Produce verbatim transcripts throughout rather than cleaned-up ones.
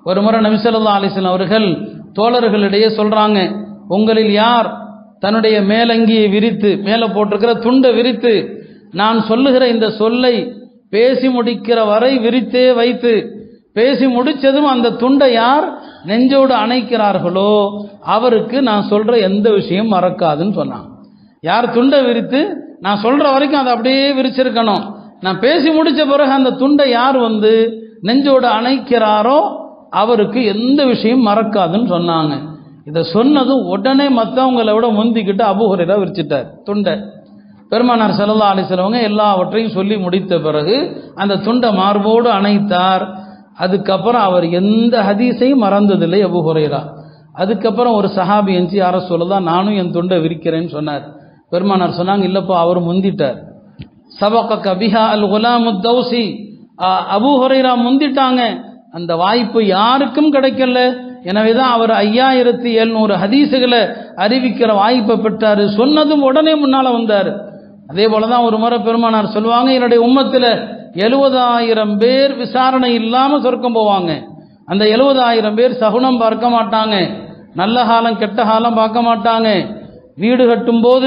ஒரு முறை நபி ஸல்லல்லாஹு அலைஹி வஸல்லம் அவர்கள் தோழர்களிடையே சொல்றாங்க, உங்களில் யார் தன்னுடைய மேலங்கியை விரித்து மேலே போட்டிருக்கிற துண்டை விரித்து நான் சொல்லுகிற இந்த சொல்லை பேசி முடிக்கிற வரை விரித்தே வைத்து பேசி முடிச்சதும் அந்த துண்டை யார் நெஞ்சோடு அணைக்கிறார்களோ அவருக்கு நான் சொல்ற எந்த விஷயம் மறக்காதுன்னு சொன்னாங்க. யார் துண்டை விரித்து நான் சொல்ற வரைக்கும் அதை அப்படியே விரிச்சிருக்கணும், நான் பேசி முடிச்ச பிறகு அந்த துண்டை யார் வந்து நெஞ்சோடு அணைக்கிறாரோ அவருக்கு எந்த விஷயம் மறக்காதுன்னு சொன்னாங்க. இதை சொன்னதும் உடனே மற்றவங்களை விட முந்திக்கிட்டு அபூ ஹுரைரா விரிச்சிட்டார் துண்டை. பெருமானார் ஸல்லல்லாஹு அலைஹி வஸல்லம் எல்லாவற்றையும் சொல்லி முடித்த பிறகு அந்த துண்டை மார்போடு அணைத்தார். அதுக்கப்புறம் அவர் எந்த ஹதீஸையும் மறந்ததில்லை அபூ ஹுரைரா. அதுக்கப்புறம் ஒரு சஹாபி எஞ்சி யார சொல்லதான் நானும் என் துண்டை விரிக்கிறேன்னு சொன்னார். பெருமானார் சொன்னாங்க, இல்லப்பா அவர் முந்திட்டார். சபக பிஹா அல் குலாமுத் தௌசி, அபூ ஹுரைரா முந்திட்டாங்க. அந்த வாய்ப்பு யாருக்கும் கிடைக்கல. எனவேதான் அவர் ஐயாயிரத்தி எழுநூறு ஹதீஸுகளை அறிவிக்கிற வாய்ப்பை பெற்றாரு. சொன்னதும் உடனே முன்னால வந்தார். அதே போலதான் ஒரு முறை பெருமானார் சொல்லுவாங்க, என்னுடைய உம்மத்தில் எழுபதாயிரம் பேர் விசாரணை இல்லாம சொர்க்கம் போவாங்க. அந்த எழுபதாயிரம் பேர் சகுனம் பார்க்க மாட்டாங்க, நல்ல காலம் கெட்ட காலம் பார்க்க மாட்டாங்க. வீடு கட்டும் போது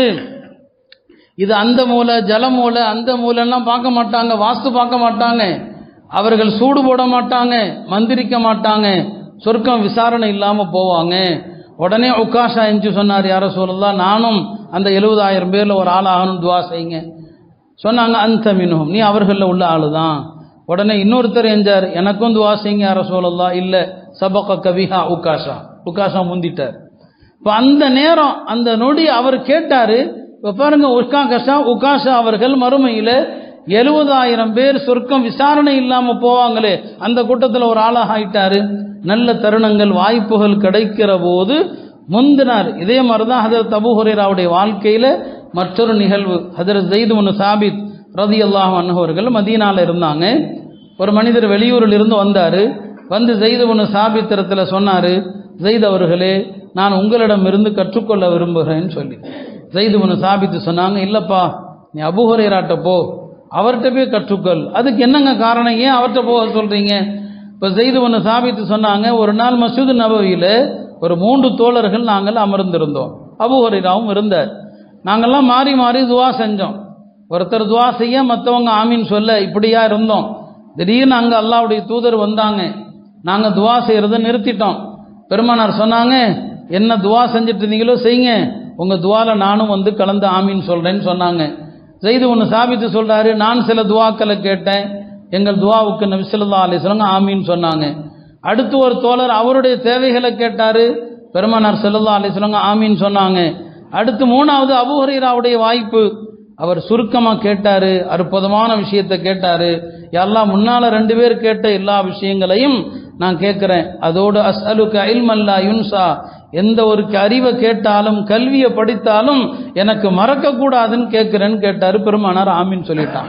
இது அந்த மூலை ஜல மூலை அந்த மூலைலாம் பார்க்க மாட்டாங்க, வாஸ்து பார்க்க மாட்டாங்க, அவர்கள் சூடு போட மாட்டாங்க, மந்திரிக்க மாட்டாங்க, சொர்க்கம் விசாரணை இல்லாம போவாங்க. உடனே உக்காஷா எஞ்சி சொன்னார், யார சொல்லலாம் நானும் அந்த எழுபதாயிரம் பேர்ல ஒரு ஆள் ஆகணும், துவா செய்யுங்க சொன்னாங்க. அந்த மின்ஹும், நீ அவர்களில் உள்ள ஆளு தான். உடனே இன்னொருத்தர் எஞ்சார், எனக்கும் துவா செய்யுங்க யார சொல்லலாம். இல்லை, சபக கபிஹா உக்காஷா, உக்காஷா முந்திட்டார். இப்போ அந்த நேரம் அந்த நொடி அவர் கேட்டாரு. இப்போ பாருங்க, உக்காஷா உக்காஷா அவர்கள் மறுமையில் எழுபதாயிரம் பேர் சொர்க்கம் விசாரணை இல்லாம போவாங்களே அந்த கூட்டத்தில் ஒரு ஆளாக ஆயிட்டாரு. நல்ல தருணங்கள் வாய்ப்புகள் கிடைக்கிற போது முந்தினார். இதே மாதிரிதான் ஹஜரத் அபூ ஹுரைராவுடைய வாழ்க்கையில மற்றொரு நிகழ்வு. ஹஜரத் ஸைத் இப்னு சாபித் ரலியல்லாஹு அன்ஹு அவர்கள் மதீனால இருந்தாங்க. ஒரு மனிதர் வெளியூரில் இருந்து வந்தாரு. வந்து ஸைத் இப்னு சாபித் இடத்துல சொன்னாரு, ஸைத் அவர்களே, நான் உங்களிடம் இருந்து கற்றுக்கொள்ள விரும்புகிறேன்னு சொல்லி. ஸைத் இப்னு சாபித் சொன்னாங்க, இல்லப்பா நீ அபூ ஹுரைராட்ட போ, அவர்கிட்ட போய் கற்றுக்கொள். அதுக்கு என்னங்க காரணம், ஏன் அவர்கிட்ட போக சொல்றீங்க? இப்போ ஸைத் இப்னு சாபித் சொன்னாங்க, ஒரு நாள் மஸ்ஜித் நபவியில ஒரு மூன்று தோழர்கள் நாங்கள் அமர்ந்திருந்தோம், அபூ ஹுரைராவும் இருந்தார். நாங்கள்லாம் மாறி மாறி துவா செஞ்சோம். ஒருத்தர் துவா செய்ய மற்றவங்க ஆமீன் சொல்ல, இப்படியா இருந்தோம். திடீர்னு அங்கே அல்லாஹ்வுடைய தூதர் வந்தாங்க. நாங்கள் துவா செய்யறதை நிறுத்திட்டோம். பெருமானார் சொன்னாங்க, என்ன துவா செஞ்சுட்டு இருந்தீங்களோ செய்யுங்க, உங்க துவால நானும் வந்து கலந்து ஆமீன் சொல்றேன்னு சொன்னாங்க. ஸைத் இப்னு சாபித் சொல்றாரு, நான் சில துவாக்களை கேட்டேன், எங்கள் துவாவுக்கு நபி ஸல்லல்லாஹு அலைஹி வஸல்லம் ஆமீன் சொன்னாங்க. அடுத்து ஒரு தோழர் அவருடைய தேவைகளை கேட்டாரு, பெருமானார் ஸல்லல்லாஹு அலைஹி வஸல்லம் ஆமீன் சொன்னாங்க. அடுத்து மூணாவது அபூ ஹுரைராவுடைய வாய்ப்பு, அவர் சுருக்கமா கேட்டாரு, அற்புதமான விஷயத்தை கேட்டாரு. யா அல்லாஹ், முன்னால ரெண்டு பேர் கேட்ட எல்லா விஷயங்களையும் நான் கேட்கிறேன். அதோடு அஸ்அலுக இல்மன் லா யுன்சா, எந்த ஒரு அறிவை கேட்டாலும் கல்வியை படித்தாலும் எனக்கு மறக்க கூடாதுன்னு கேட்கிறேன்னு கேட்டாரு. பெருமானார் ஆமீன் சொல்லிட்டாங்க.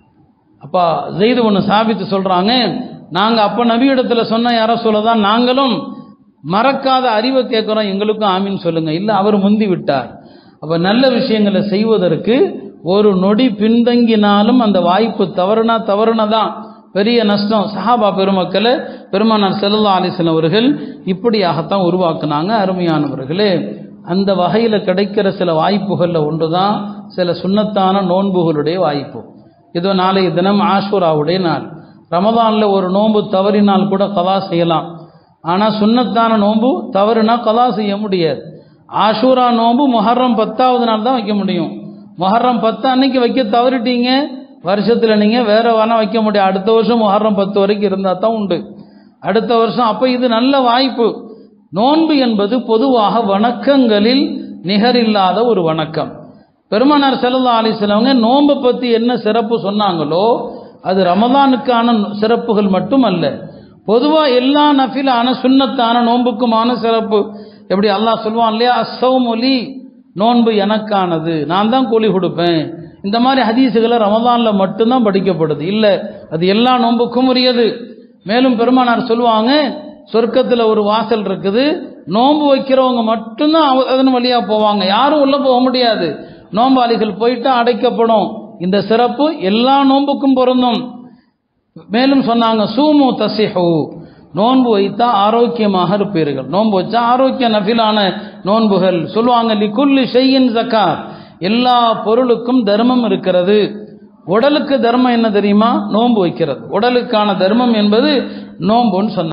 அப்பா ஸைத் இப்னு சாபித் சொல்றாங்க, நாங்க அப்ப நபி இடத்துல சொன்ன யார சொல்லதான் நாங்களும் மறக்காத அறிவை கேட்கிறோம், எங்களுக்கும் ஆமீன் சொல்லுங்க. இல்ல, அவர் முந்தி விட்டார். அப்ப நல்ல விஷயங்களை செய்வதற்கு ஒரு நொடி பின்தங்கினாலும் அந்த வாய்ப்பு தவறுனா தவறுனதான் பெரிய நஷ்டம். சஹாபா பெருமக்களை பெருமானார் ஸல்லல்லாஹு அலைஹி வஸல்லம் அவர்கள் இப்படியாகத்தான் உருவாக்குனாங்க. அருமையானவர்களே, அந்த வகையில கிடைக்கிற சில வாய்ப்புகள்ல ஒன்றுதான் சில சுன்னத்தான நோன்புகளுடைய வாய்ப்பு. இதோ நாளைய தினம் ஆஷூராவுடைய நாள். ரமதான்ல ஒரு நோன்பு தவறினால் கூட கலா செய்யலாம். ஆனா சுன்னத்தான நோன்பு தவறுனா கலா செய்ய முடியாது. ஆஷூரா நோன்பு முஹர்ரம் பத்தாவது நாள் தான் வைக்க முடியும். முஹர்ரம் பத்து அன்னைக்கு வைக்க தவறிட்டீங்க, வருஷத்துல நீங்க வேற வேணா வைக்க முடியும். அடுத்த வருஷம் முஹர்ரம் பத்து வரைக்கும் இருந்தா தான் உண்டு அடுத்த வருஷம். அப்ப இது நல்ல வாய்ப்பு. நோன்பு என்பது பொதுவாக வணக்கங்களில் நிகரில்லாத ஒரு வணக்கம். பெருமானார் ஸல்லல்லாஹு அலைஹி வஸல்லம் நோன்பை பத்தி என்ன சிறப்பு சொன்னாங்களோ அது ரமலானுக்கான சிறப்புகள் மட்டுமல்ல, பொதுவா எல்லா நஃபிலான சுன்னத்தான நோன்புக்குமான சிறப்பு. எப்படி அல்லாஹ் சொல்வான் இல்லையா, அஸ்ஸௌமு லீ, நோன்பு எனக்கானது, நான் தான் கூலி கொடுப்பேன். இந்த மாதிரி ஹதீஸுகளை ரமலான்ல மட்டும்தான் படிக்கப்படுது. இல்ல, அது எல்லா நோன்புக்கும் உரியது. மேலும் பெருமானார் சொல்லுவாங்க, சொர்க்கத்துல ஒரு வாசல் இருக்குது, நோன்பு வைக்கிறவங்க மட்டும்தான் அதன் வழியா போவாங்க, யாரும் உள்ள போக முடியாது. நோம்பாளிகள் போயிட்டா அடைக்கப்படும். இந்த சிறப்பு எல்லா நோன்புக்கும் பொருந்தும். மேலும் சொன்னாங்க, சூமு தசிஹு, நோன்பு வைத்தா ஆரோக்கியமாக இருப்பீர்கள். நோன்பு வச்சா ஆரோக்கிய நஃபிலான நோன்புகள். சொல்லுவாங்க லிகுல்லி ஷையின் ஸகாத், எல்லா பொருளுக்கும் தர்மம் இருக்கிறது. உடலுக்கு தர்மம் என்ன தெரியுமா? நோன்பு வைக்கிறது. உடலுக்கான தர்மம் என்பது நோன்புன்னு சொன்னாங்க.